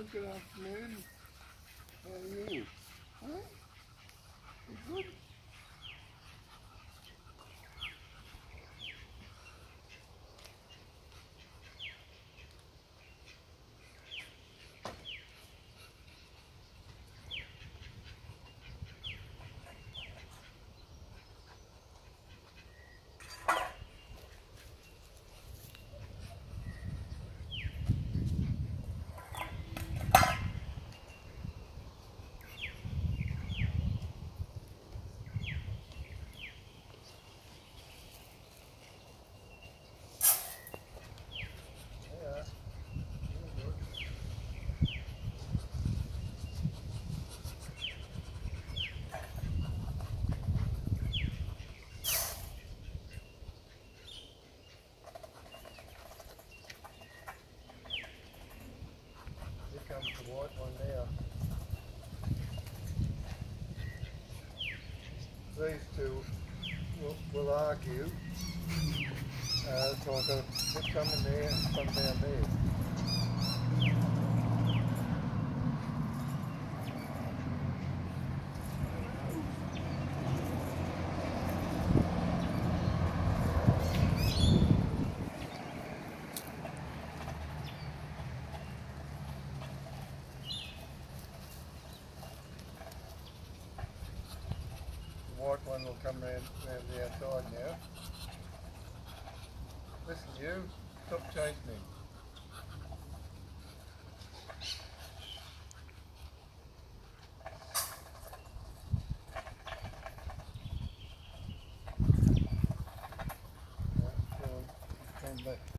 good afternoon. How are you? Huh? You good? Here comes the white one now. These two will argue. So I've got to put some in there and some down there. The white one will come round the outside now. Listen, you, stop chasing him. Come back.